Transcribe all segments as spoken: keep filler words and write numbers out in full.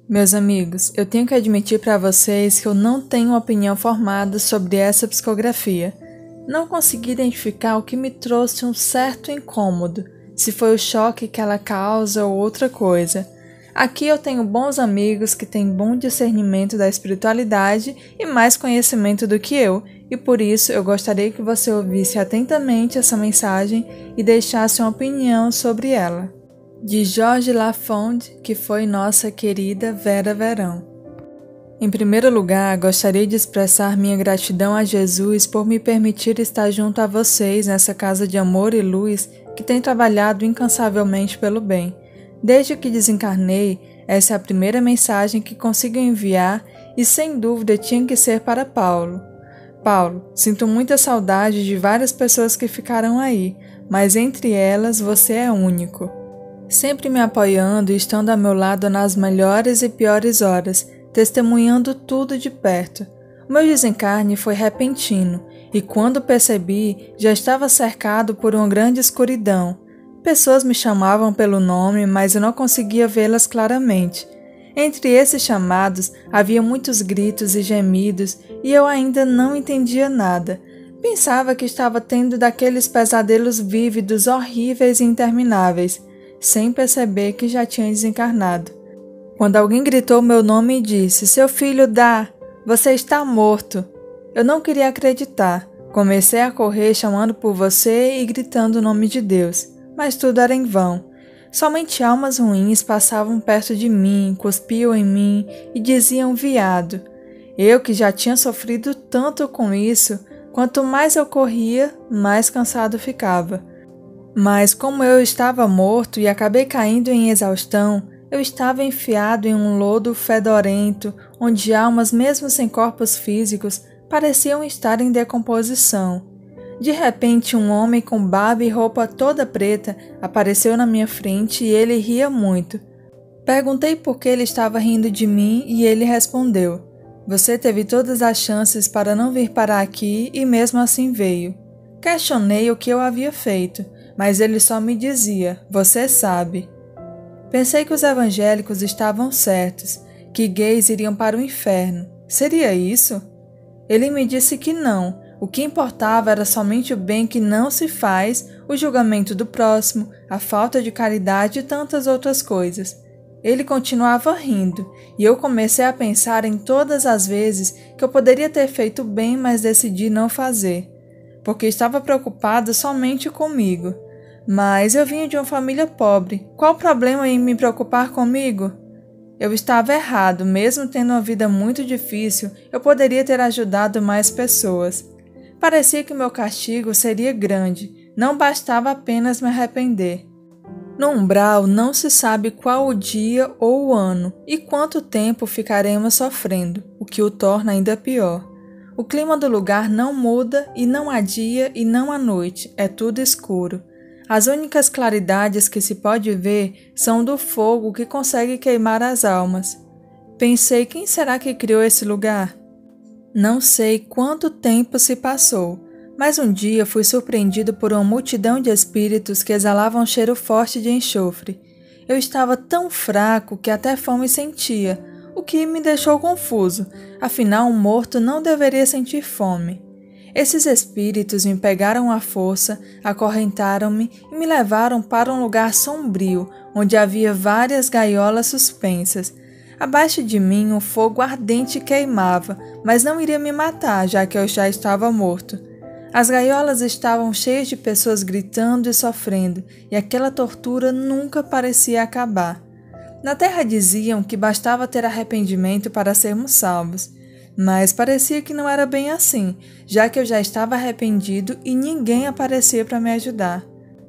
Meus amigos, eu tenho que admitir para vocês que eu não tenho uma opinião formada sobre essa psicografia. Não consegui identificar o que me trouxe um certo incômodo, se foi o choque que ela causa ou outra coisa. Aqui eu tenho bons amigos que têm bom discernimento da espiritualidade e mais conhecimento do que eu, e por isso eu gostaria que você ouvisse atentamente essa mensagem e deixasse uma opinião sobre ela. De Jorge Lafond, que foi nossa querida Vera Verão. Em primeiro lugar, gostaria de expressar minha gratidão a Jesus por me permitir estar junto a vocês nessa casa de amor e luz que tem trabalhado incansavelmente pelo bem. Desde que desencarnei, essa é a primeira mensagem que consigo enviar e sem dúvida tinha que ser para Paulo. Paulo, sinto muita saudade de várias pessoas que ficaram aí, mas entre elas você é único. Sempre me apoiando e estando ao meu lado nas melhores e piores horas, testemunhando tudo de perto. O meu desencarne foi repentino, e quando percebi, já estava cercado por uma grande escuridão. Pessoas me chamavam pelo nome, mas eu não conseguia vê-las claramente. Entre esses chamados, havia muitos gritos e gemidos, e eu ainda não entendia nada. Pensava que estava tendo daqueles pesadelos vívidos, horríveis e intermináveis, sem perceber que já tinha desencarnado. Quando alguém gritou meu nome e disse, seu filho dá, você está morto. Eu não queria acreditar. Comecei a correr chamando por você e gritando o nome de Deus, mas tudo era em vão. Somente almas ruins passavam perto de mim, cuspiam em mim e diziam viado. Eu que já tinha sofrido tanto com isso, quanto mais eu corria, mais cansado ficava. Mas como eu estava morto e acabei caindo em exaustão, eu estava enfiado em um lodo fedorento, onde almas mesmo sem corpos físicos pareciam estar em decomposição. De repente um homem com barba e roupa toda preta apareceu na minha frente e ele ria muito. Perguntei por que ele estava rindo de mim e ele respondeu, você teve todas as chances para não vir parar aqui e mesmo assim veio. Questionei o que eu havia feito, mas ele só me dizia, você sabe. Pensei que os evangélicos estavam certos, que gays iriam para o inferno. Seria isso? Ele me disse que não, o que importava era somente o bem que não se faz, o julgamento do próximo, a falta de caridade e tantas outras coisas. Ele continuava rindo, e eu comecei a pensar em todas as vezes que eu poderia ter feito bem, mas decidi não fazer, porque estava preocupado somente comigo. Mas eu vinha de uma família pobre. Qual o problema em me preocupar comigo? Eu estava errado, mesmo tendo uma vida muito difícil, eu poderia ter ajudado mais pessoas. Parecia que meu castigo seria grande, não bastava apenas me arrepender. No umbral não se sabe qual o dia ou o ano e quanto tempo ficaremos sofrendo, o que o torna ainda pior. O clima do lugar não muda e não há dia e não há noite, é tudo escuro. As únicas claridades que se pode ver são do fogo que consegue queimar as almas. Pensei, quem será que criou esse lugar? Não sei quanto tempo se passou, mas um dia fui surpreendido por uma multidão de espíritos que exalavam um cheiro forte de enxofre. Eu estava tão fraco que até fome sentia, o que me deixou confuso, afinal um morto não deveria sentir fome. Esses espíritos me pegaram à força, acorrentaram-me e me levaram para um lugar sombrio, onde havia várias gaiolas suspensas. Abaixo de mim um fogo ardente queimava, mas não iria me matar, já que eu já estava morto. As gaiolas estavam cheias de pessoas gritando e sofrendo, e aquela tortura nunca parecia acabar. Na terra diziam que bastava ter arrependimento para sermos salvos. Mas parecia que não era bem assim, já que eu já estava arrependido e ninguém aparecia para me ajudar.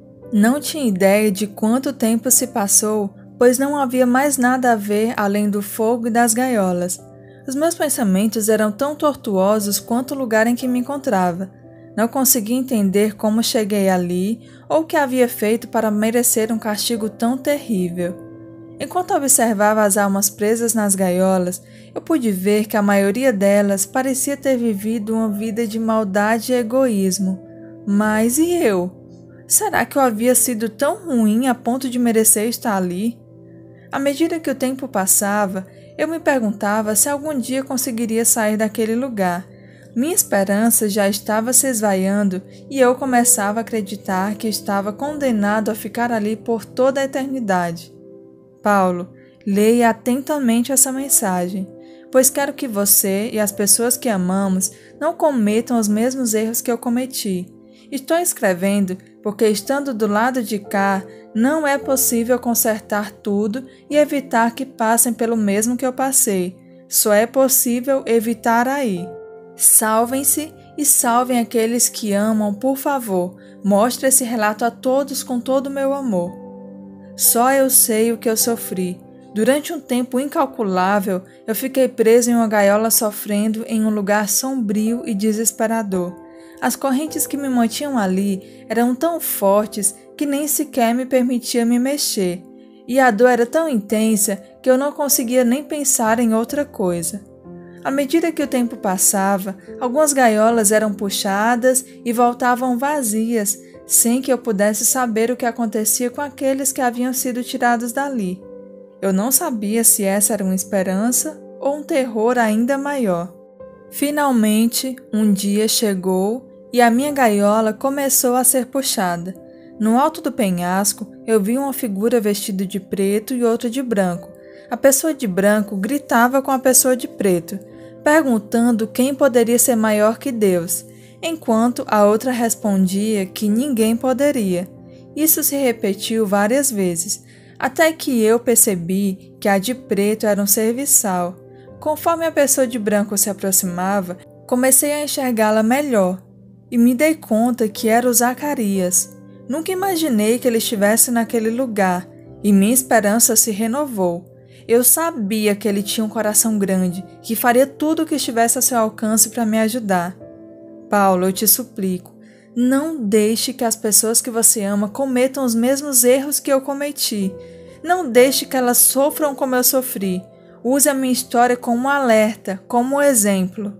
Não tinha ideia de quanto tempo se passou, pois não havia mais nada a ver além do fogo e das gaiolas. Os meus pensamentos eram tão tortuosos quanto o lugar em que me encontrava. Não conseguia entender como cheguei ali ou o que havia feito para merecer um castigo tão terrível. Enquanto observava as almas presas nas gaiolas, eu pude ver que a maioria delas parecia ter vivido uma vida de maldade e egoísmo. Mas e eu? Será que eu havia sido tão ruim a ponto de merecer estar ali? À medida que o tempo passava, Eu me perguntava se algum dia conseguiria sair daquele lugar. Minha esperança já estava se esvaiando e eu começava a acreditar que estava condenado a ficar ali por toda a eternidade. Paulo, leia atentamente essa mensagem, pois quero que você e as pessoas que amamos não cometam os mesmos erros que eu cometi. Estou escrevendo porque, estando do lado de cá, não é possível consertar tudo e evitar que passem pelo mesmo que eu passei. Só é possível evitar aí. Salvem-se e salvem aqueles que amam, por favor. Mostre esse relato a todos com todo o meu amor. Só eu sei o que eu sofri. Durante um tempo incalculável, eu fiquei preso em uma gaiola sofrendo em um lugar sombrio e desesperador. As correntes que me mantinham ali eram tão fortes que nem sequer me permitia me mexer, e a dor era tão intensa que eu não conseguia nem pensar em outra coisa. À medida que o tempo passava, algumas gaiolas eram puxadas e voltavam vazias, sem que eu pudesse saber o que acontecia com aqueles que haviam sido tirados dali. Eu não sabia se essa era uma esperança ou um terror ainda maior. Finalmente, um dia chegou e a minha gaiola começou a ser puxada. No alto do penhasco, eu vi uma figura vestida de preto e outra de branco. A pessoa de branco gritava com a pessoa de preto, perguntando quem poderia ser maior que Deus, enquanto a outra respondia que ninguém poderia. Isso se repetiu várias vezes, até que eu percebi que a de preto era um serviçal. Conforme a pessoa de branco se aproximava, comecei a enxergá-la melhor e me dei conta que era o Zacarias. Nunca imaginei que ele estivesse naquele lugar e minha esperança se renovou. Eu sabia que ele tinha um coração grande, que faria tudo o que estivesse a seu alcance para me ajudar. Paulo, eu te suplico, não deixe que as pessoas que você ama cometam os mesmos erros que eu cometi. Não deixe que elas sofram como eu sofri. Use a minha história como um alerta, como um exemplo.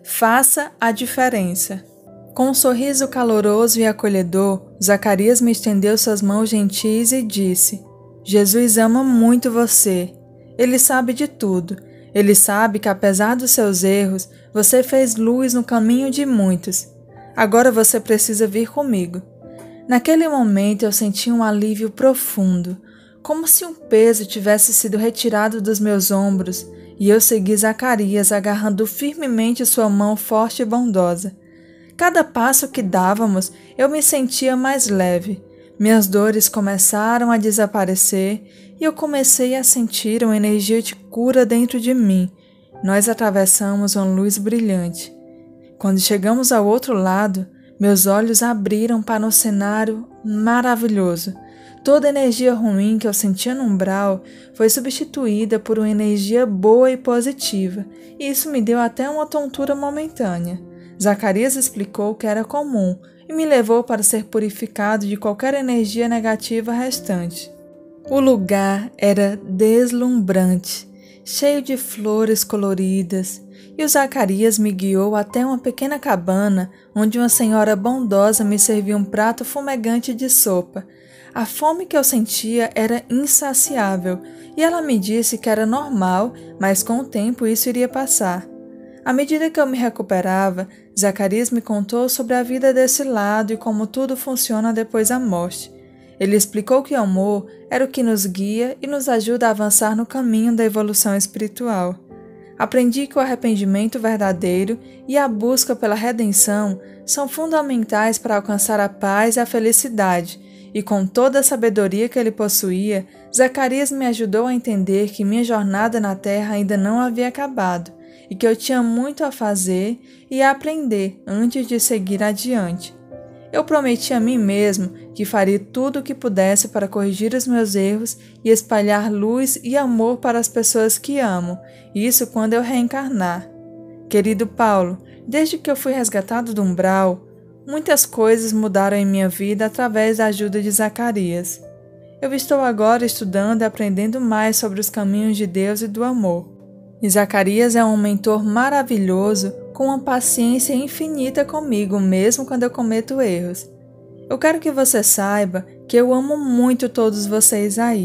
Faça a diferença. Com um sorriso caloroso e acolhedor, Zacarias me estendeu suas mãos gentis e disse: Jesus ama muito você. Ele sabe de tudo. Ele sabe que, apesar dos seus erros, você fez luz no caminho de muitos. Agora você precisa vir comigo. Naquele momento eu senti um alívio profundo, como se um peso tivesse sido retirado dos meus ombros, e eu segui Zacarias agarrando firmemente sua mão forte e bondosa. Cada passo que dávamos, eu me sentia mais leve. Minhas dores começaram a desaparecer e eu comecei a sentir uma energia de cura dentro de mim. Nós atravessamos uma luz brilhante. Quando chegamos ao outro lado, meus olhos abriram para um cenário maravilhoso. Toda a energia ruim que eu sentia no umbral foi substituída por uma energia boa e positiva, e isso me deu até uma tontura momentânea. Zacarias explicou que era comum e me levou para ser purificado de qualquer energia negativa restante. O lugar era deslumbrante, cheio de flores coloridas, e o Zacarias me guiou até uma pequena cabana onde uma senhora bondosa me serviu um prato fumegante de sopa. A fome que eu sentia era insaciável e ela me disse que era normal, mas com o tempo isso iria passar. À medida que eu me recuperava, Zacarias me contou sobre a vida desse lado e como tudo funciona depois da morte. Ele explicou que o amor era o que nos guia e nos ajuda a avançar no caminho da evolução espiritual. Aprendi que o arrependimento verdadeiro e a busca pela redenção são fundamentais para alcançar a paz e a felicidade, e com toda a sabedoria que ele possuía, Zacarias me ajudou a entender que minha jornada na Terra ainda não havia acabado, e que eu tinha muito a fazer e a aprender antes de seguir adiante. Eu prometi a mim mesmo que faria tudo o que pudesse para corrigir os meus erros e espalhar luz e amor para as pessoas que amo, isso quando eu reencarnar. Querido Paulo, desde que eu fui resgatado do umbral, muitas coisas mudaram em minha vida através da ajuda de Zacarias. Eu estou agora estudando e aprendendo mais sobre os caminhos de Deus e do amor. E Zacarias é um mentor maravilhoso, com uma paciência infinita comigo, mesmo quando eu cometo erros. Eu quero que você saiba que eu amo muito todos vocês aí,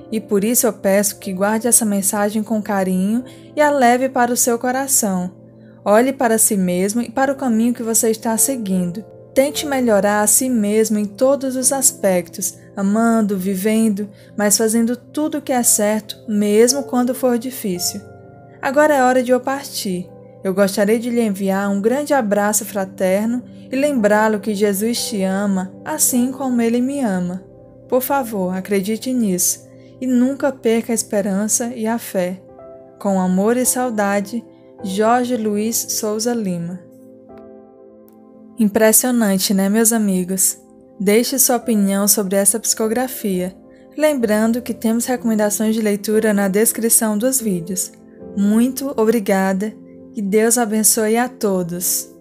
e por isso eu peço que guarde essa mensagem com carinho e a leve para o seu coração. Olhe para si mesmo e para o caminho que você está seguindo. Tente melhorar a si mesmo em todos os aspectos, amando, vivendo, mas fazendo tudo o que é certo, mesmo quando for difícil. Agora é hora de eu partir. Eu gostaria de lhe enviar um grande abraço fraterno e lembrá-lo que Jesus te ama, assim como Ele me ama. Por favor, acredite nisso e nunca perca a esperança e a fé. Com amor e saudade, Jorge Luiz Souza Lima. Impressionante, né, meus amigos? Deixe sua opinião sobre essa psicografia, lembrando que temos recomendações de leitura na descrição dos vídeos. Muito obrigada e Deus abençoe a todos!